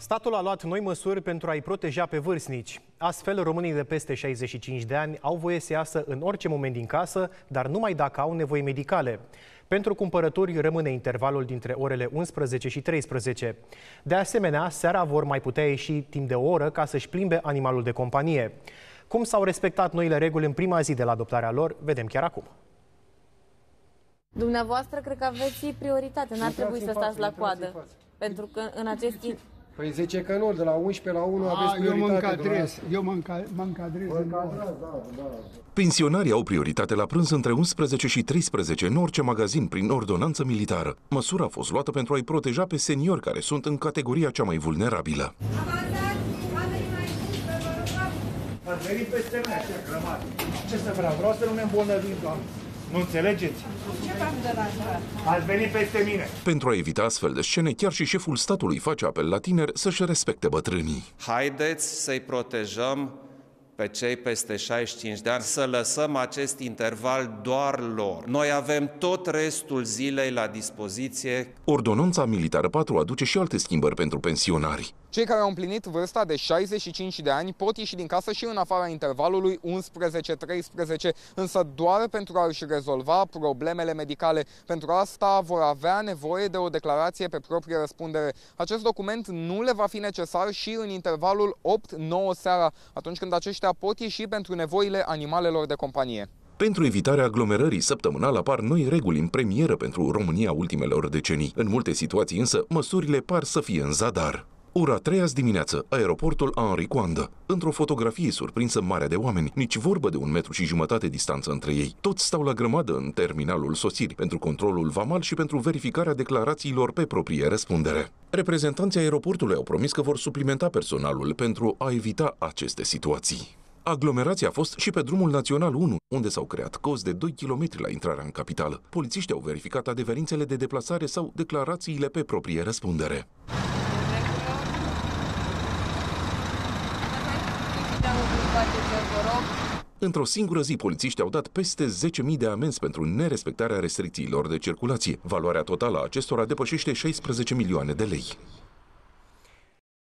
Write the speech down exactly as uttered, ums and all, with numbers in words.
Statul a luat noi măsuri pentru a-i proteja pe vârstnici. Astfel, românii de peste șaizeci și cinci de ani au voie să iasă în orice moment din casă, dar numai dacă au nevoi medicale. Pentru cumpărături rămâne intervalul dintre orele unsprezece și treisprezece. De asemenea, seara vor mai putea ieși timp de o oră ca să-și plimbe animalul de companie. Cum s-au respectat noile reguli în prima zi de la adoptarea lor, vedem chiar acum. Dumneavoastră cred că aveți prioritate, n-ar trebui să stați la coadă, pentru că în acest timp... Păi zice că nu, de la unsprezece la unu aveți A, prioritate. eu mă încadrez, eu mă, înca, mă încadrez. Mă încadrez, da, da. Pensionarii au prioritate la prânz între unsprezece și treisprezece în orice magazin prin ordonanță militară. Măsura a fost luată pentru a-i proteja pe seniori care sunt în categoria cea mai vulnerabilă. Ați venit peste mine așa, crămat. Ce să vreau? Vreau să nu ne îmbolnăvim, Doamne. Nu înțelegeți? Ce v-am deranjat? Ați venit peste mine. Pentru a evita astfel de scene, chiar și șeful statului face apel la tineri să-și respecte bătrânii. Haideți să-i protejăm pe cei peste șaizeci și cinci de ani, să lăsăm acest interval doar lor. Noi avem tot restul zilei la dispoziție. Ordonanța militară patru aduce și alte schimbări pentru pensionari. Cei care au împlinit vârsta de șaizeci și cinci de ani pot ieși din casă și în afara intervalului unsprezece treisprezece, însă doar pentru a-și rezolva problemele medicale. Pentru asta vor avea nevoie de o declarație pe proprie răspundere. Acest document nu le va fi necesar și în intervalul opt nouă seara, atunci când aceștia pot ieși pentru nevoile animalelor de companie. Pentru evitarea aglomerării săptămânal apar noi reguli în premieră pentru România ultimelor decenii. În multe situații însă, măsurile par să fie în zadar. Ora trei azi dimineață, aeroportul Henri Coandă. Într-o fotografie surprinsă marea de oameni, nici vorbă de un metru și jumătate distanță între ei. Toți stau la grămadă în terminalul sosirii pentru controlul vamal și pentru verificarea declarațiilor pe proprie răspundere. Reprezentanții aeroportului au promis că vor suplimenta personalul pentru a evita aceste situații. Aglomerația a fost și pe drumul național unu, unde s-au creat cozi de doi kilometri la intrarea în capitală. Polițiștii au verificat adeverințele de deplasare sau declarațiile pe proprie răspundere. Într-o singură zi, polițiștii au dat peste zece mii de amenzi pentru nerespectarea restricțiilor de circulație. Valoarea totală a acestora depășește șaisprezece milioane de lei.